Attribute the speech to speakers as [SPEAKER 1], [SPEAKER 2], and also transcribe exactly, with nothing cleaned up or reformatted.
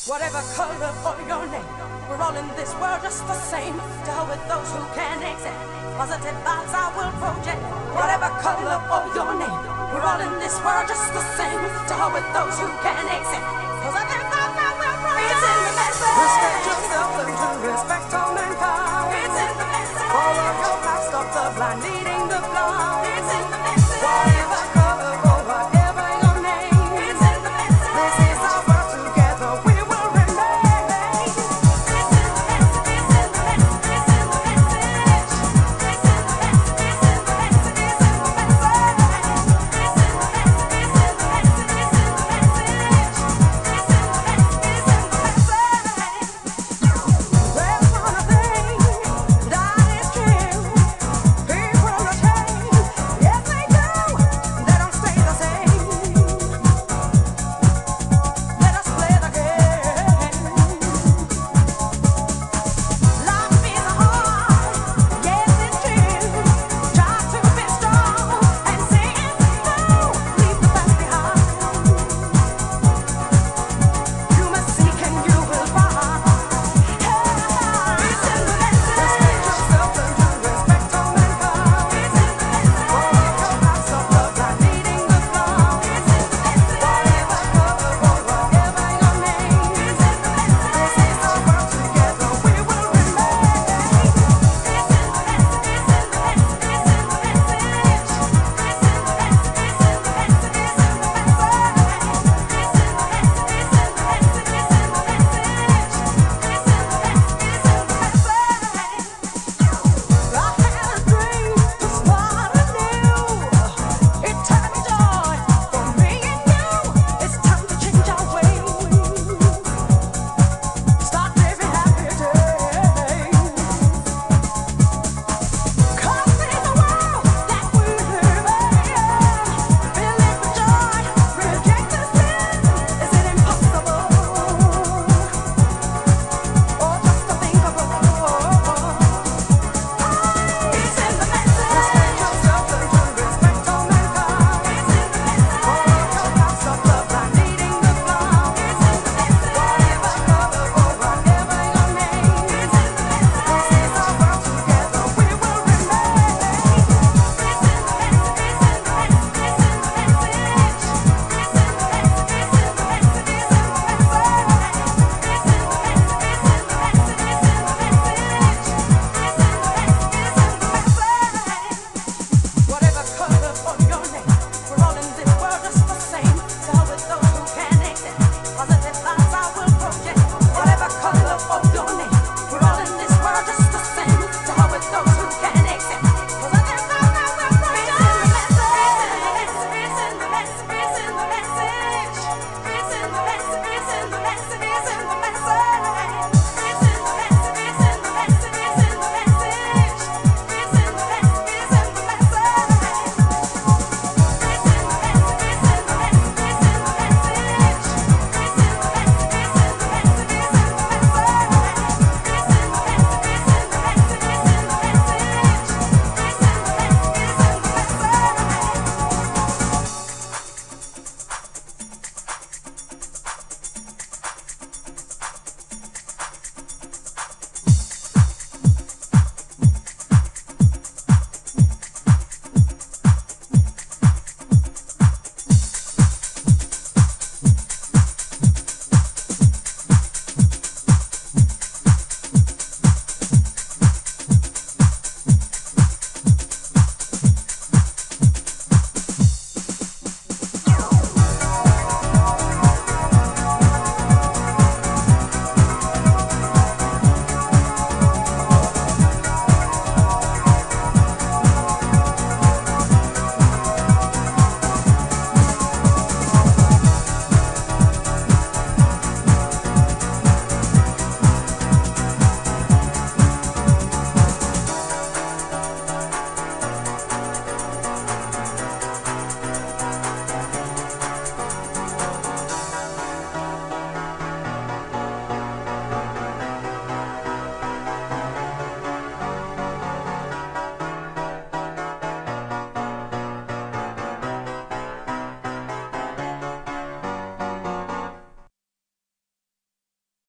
[SPEAKER 1] Whatever color or your name, we're all in this world just the same. To hell with those who can accept positive vibes I will project. Whatever color or your name, we're all in this world just the same. To hell with those who can accept positive vibes I will project. It's in the message. Respect yourself and to respect all mankind. It's in the message. Follow your path, stop the blind leading.